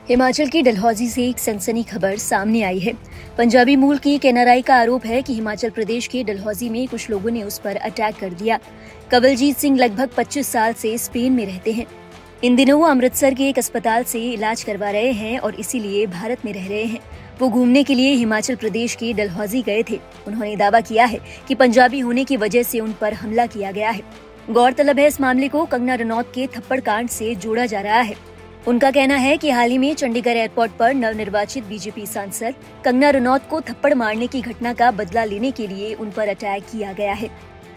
हिमाचल की डलहौजी से एक सनसनी खबर सामने आई है। पंजाबी मूल की एक एनआरआई का आरोप है कि हिमाचल प्रदेश के डलहौजी में कुछ लोगों ने उस पर अटैक कर दिया। कंवलजीत सिंह लगभग 25 साल से स्पेन में रहते हैं। इन दिनों वो अमृतसर के एक अस्पताल से इलाज करवा रहे हैं और इसीलिए भारत में रह रहे हैं। वो घूमने के लिए हिमाचल प्रदेश के डलहौजी गए थे। उन्होंने दावा किया है कि पंजाबी होने की वजह से उन पर हमला किया गया है। गौरतलब है, इस मामले को कंगना रनौत के थप्पड़ कांड से जोड़ा जा रहा है। उनका कहना है कि हाल ही में चंडीगढ़ एयरपोर्ट पर नवनिर्वाचित बीजेपी सांसद कंगना रनौत को थप्पड़ मारने की घटना का बदला लेने के लिए उन पर अटैक किया गया है।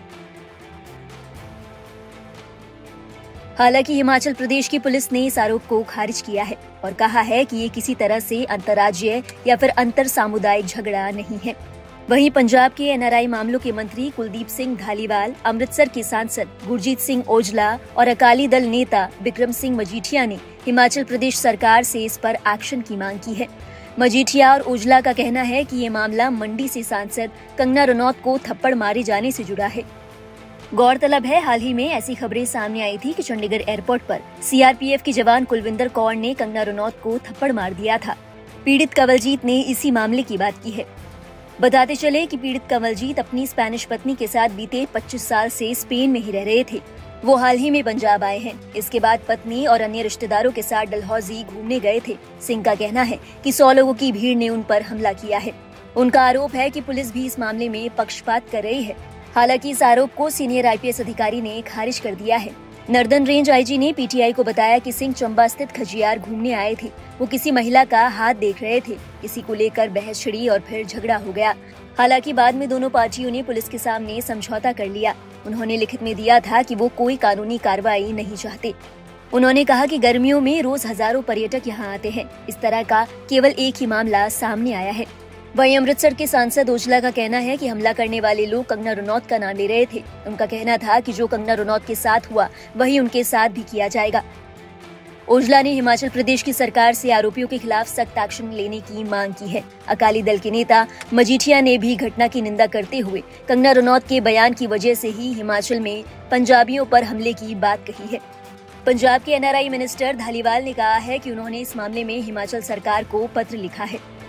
हालांकि हिमाचल प्रदेश की पुलिस ने इस आरोप को खारिज किया है और कहा है कि ये किसी तरह से अंतर्राज्यीय या फिर अंतर सामुदायिक झगड़ा नहीं है। वहीं पंजाब के एनआरआई मामलों के मंत्री कुलदीप सिंह धालीवाल, अमृतसर के सांसद गुरजीत सिंह ओजला और अकाली दल नेता बिक्रम सिंह मजीठिया ने हिमाचल प्रदेश सरकार से इस पर एक्शन की मांग की है। मजीठिया और ओजला का कहना है कि ये मामला मंडी से सांसद कंगना रनौत को थप्पड़ मारे जाने से जुड़ा है। गौरतलब है, हाल ही में ऐसी खबरें सामने आई थी कि चंडीगढ़ एयरपोर्ट पर सीआरपीएफ के जवान कुलविंदर कौर ने कंगना रनौत को थप्पड़ मार दिया था। पीड़ित कंवलजीत ने इसी मामले की बात की है। बताते चले कि पीड़ित कंवलजीत अपनी स्पेनिश पत्नी के साथ बीते 25 साल से स्पेन में ही रह रहे थे। वो हाल ही में पंजाब आए हैं। इसके बाद पत्नी और अन्य रिश्तेदारों के साथ डलहौजी घूमने गए थे। सिंह का कहना है कि 100 लोगों की भीड़ ने उन पर हमला किया है। उनका आरोप है कि पुलिस भी इस मामले में पक्षपात कर रही है। हालांकि इस आरोप को सीनियर आईपीएस अधिकारी ने खारिज कर दिया है। नर्दन रेंज आईजी ने पीटीआई को बताया कि सिंह चंबा स्थित खजियार घूमने आए थे। वो किसी महिला का हाथ देख रहे थे। इसी को लेकर बहस छिड़ी और फिर झगड़ा हो गया। हालांकि बाद में दोनों पार्टियों ने पुलिस के सामने समझौता कर लिया। उन्होंने लिखित में दिया था कि वो कोई कानूनी कार्रवाई नहीं चाहते। उन्होंने कहा कि गर्मियों में रोज हजारों पर्यटक यहाँ आते हैं। इस तरह का केवल एक ही मामला सामने आया है। वहीं अमृतसर के सांसद ओजला का कहना है कि हमला करने वाले लोग कंगना रनौत का नाम ले रहे थे। उनका कहना था कि जो कंगना रनौत के साथ हुआ वही उनके साथ भी किया जाएगा। ओजला ने हिमाचल प्रदेश की सरकार से आरोपियों के खिलाफ सख्त एक्शन लेने की मांग की है। अकाली दल के नेता मजीठिया ने भी घटना की निंदा करते हुए कंगना रनौत के बयान की वजह से ही हिमाचल में पंजाबियों पर हमले की बात कही है। पंजाब के एनआरआई मिनिस्टर धालीवाल ने कहा है कि उन्होंने इस मामले में हिमाचल सरकार को पत्र लिखा है।